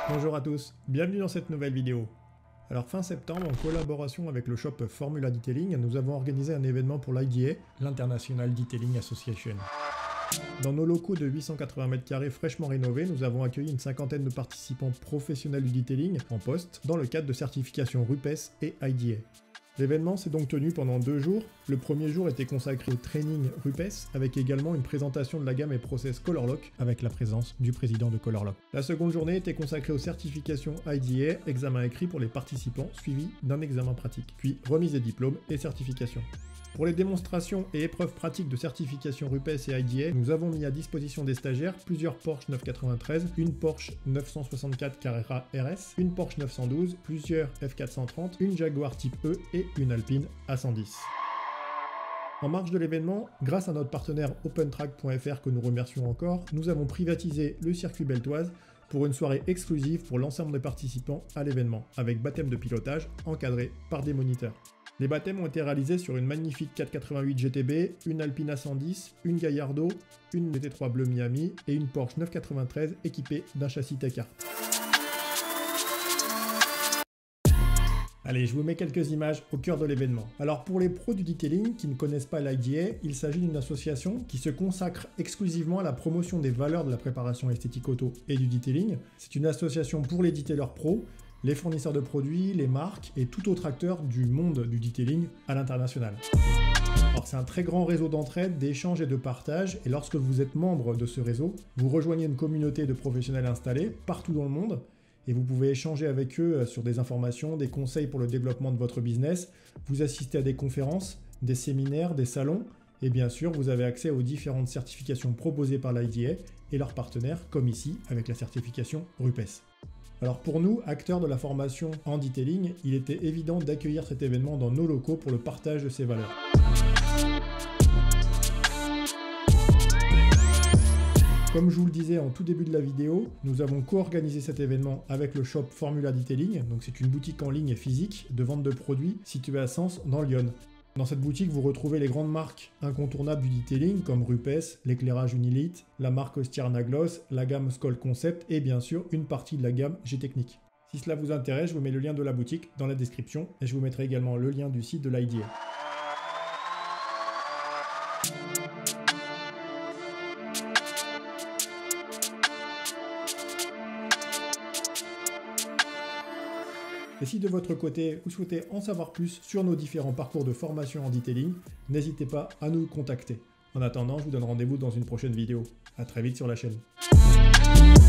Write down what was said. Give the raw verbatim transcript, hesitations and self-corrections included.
Bonjour à tous, bienvenue dans cette nouvelle vidéo. Alors fin septembre, en collaboration avec le shop Formula Detailing, nous avons organisé un événement pour l'I D A, l'International Detailing Association. Dans nos locaux de huit cent quatre-vingts mètres carrés fraîchement rénovés, nous avons accueilli une cinquantaine de participants professionnels du detailing en poste dans le cadre de certifications RUPES et I D A. L'événement s'est donc tenu pendant deux jours. Le premier jour était consacré au training RUPES avec également une présentation de la gamme et process Colorlock avec la présence du président de Colorlock. La seconde journée était consacrée aux certifications I D A, examen écrit pour les participants suivi d'un examen pratique, puis remise des diplômes et certifications. Pour les démonstrations et épreuves pratiques de certification RUPES et I D A, nous avons mis à disposition des stagiaires plusieurs Porsche neuf cent quatre-vingt-treize, une Porsche neuf cent soixante-quatre Carrera R S, une Porsche neuf cent douze, plusieurs F quatre cent trente, une Jaguar Type E et une Alpine A cent dix. En marge de l'événement, grâce à notre partenaire opentrack point F R que nous remercions encore, nous avons privatisé le circuit Beltoise pour une soirée exclusive pour l'ensemble des participants à l'événement, avec baptême de pilotage encadré par des moniteurs. Les baptêmes ont été réalisés sur une magnifique quatre cent quatre-vingt-huit G T B, une Alpine A cent dix, une Gallardo, une G T trois Bleu Miami et une Porsche neuf cent quatre-vingt-treize équipée d'un châssis Tech Art. Allez, je vous mets quelques images au cœur de l'événement. Alors pour les pros du detailing qui ne connaissent pas l'I D A, il s'agit d'une association qui se consacre exclusivement à la promotion des valeurs de la préparation esthétique auto et du detailing. C'est une association pour les detailers pros, les fournisseurs de produits, les marques et tout autre acteur du monde du detailing à l'international. Alors c'est un très grand réseau d'entraide, d'échanges et de partage, et lorsque vous êtes membre de ce réseau, vous rejoignez une communauté de professionnels installés partout dans le monde, et vous pouvez échanger avec eux sur des informations, des conseils pour le développement de votre business, vous assistez à des conférences, des séminaires, des salons, et bien sûr vous avez accès aux différentes certifications proposées par l'I D A et leurs partenaires, comme ici avec la certification RUPES. Alors pour nous, acteurs de la formation en detailing, il était évident d'accueillir cet événement dans nos locaux pour le partage de ces valeurs. Comme je vous le disais en tout début de la vidéo, nous avons co-organisé cet événement avec le shop Formula Detailing, donc c'est une boutique en ligne et physique de vente de produits située à Sens dans le Yonne. Dans cette boutique, vous retrouvez les grandes marques incontournables du detailing comme RUPES, l'éclairage Unilite, la marque Ostiarna Gloss, la gamme Skoll Concept et bien sûr une partie de la gamme G-Technique. Si cela vous intéresse, je vous mets le lien de la boutique dans la description et je vous mettrai également le lien du site de l'I D A. Et si de votre côté, vous souhaitez en savoir plus sur nos différents parcours de formation en detailing, n'hésitez pas à nous contacter. En attendant, je vous donne rendez-vous dans une prochaine vidéo. A très vite sur la chaîne.